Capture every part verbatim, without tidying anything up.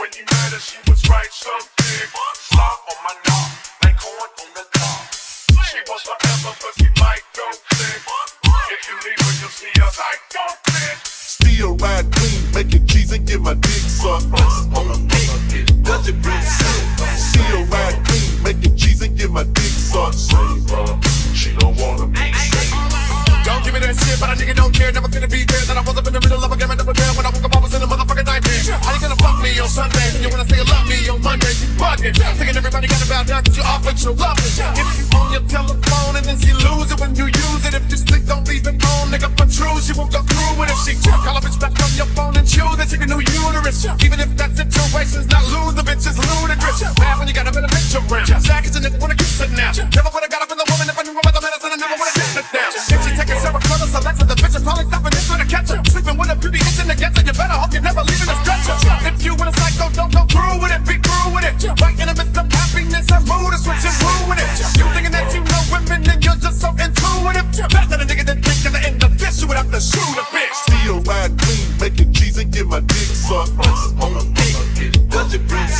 when you met her, she was right so thick. Slop on my knob, like corn on the cob. She was forever, but she might go click. If you leave her, you'll see us, I don't fit. Still ride clean, making cheese and get my dick sucked. On the dick, does it bring Still ride clean, making cheese and get my dick sucked. Save her, she don't wanna be saved. Don't give me that shit, but a nigga don't care. Never gonna be there. That I was up in the middle of a game and never there. When I woke up, I was in a motherfucking nightmare. How you gonna fuck me on Sunday? And you wanna say you love me on Monday? You bugging. Thinking everybody got to bow down cause you off with your love. If you on your telephone and then she lose it when you use it. If this thing don't leave it on, nigga protrude, she won't go through with it. She call a bitch back on your phone and choose that she can new uterus. Even if that situation's not lose, the bitch is ludicrous. Bad when you got a better picture around. Zach is a nigga wanna kiss it now. Never would've got up in the woman if I knew about the medicine. I never would've kicked it down. If she taking several colors, Alexa, the bitch is probably stopping this trying to catch her. Sleeping with a beauty itching to get her. You better hope you're never leaving a stretcher. If you want a psycho, don't go through with it. Be through with it. Right in the midst of happiness, her mood is switching through with it. You thinking that you know women and you're just so intuitive. Better than a nigga that think at the end of this, you would have to shoot a bitch. Still ride clean, making cheese and get my dick sucked. On the dick, does it bring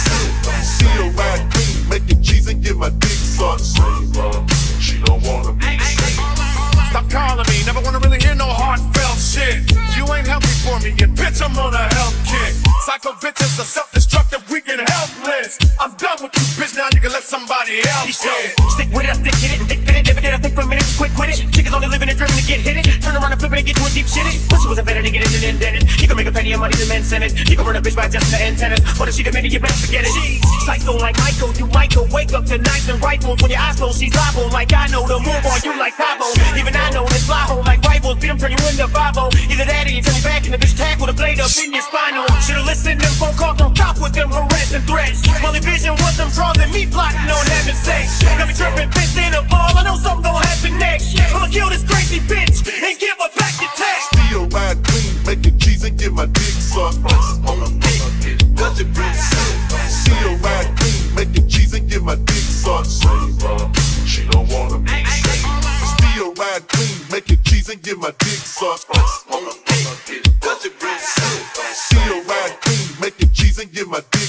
Still ride clean, making cheese and get my dick sucked. Save her, she don't wanna be saved. Stop calling me, never wanna really hear no heartfelt shit. You ain't healthy for me, you bitch, I'm on a health kick. Psycho bitches are self-destructive, weak and helpless. I'm done with you, bitch, now you can let somebody else hit. Stick with it, I stick hit it, stick fit it, never did I think for a minute, quit, quit it. Chicks only living and driven to get hit it. Turn around and flip it and get to a deep shit it. Pussy was a better to get in and indebted. You can make a penny of money, the men send it. You can run a bitch by adjusting the antennas. What if she demanded, you better forget it. She's psycho like Michael, you Michael. Wake up to nights and rifles. When your eyes closed, she's liable. Like I know the move on you like Cabo. Even I know this fly hole like rivals. Beat them, turn you into five oh. Either that or you turn me back in the bitch tag with a blade up in your spinal. Should've listened, them phone calls don't stop with them harassing threats. Only vision was them draws and me plotting on having sex. Got me tripping, fist in a ball, I know something gon' happen next. I'ma kill this crazy bitch and give her back your text. Still ride clean, making cheese and get my dick sucked. On the dick, does it bring Still ride clean, making cheese and get my dick sucked. Save her, she don't wanna be saved. Still ride clean, making cheese and get my dick sucked. On the dick, does it bring Still ride clean, making cheese and get my dick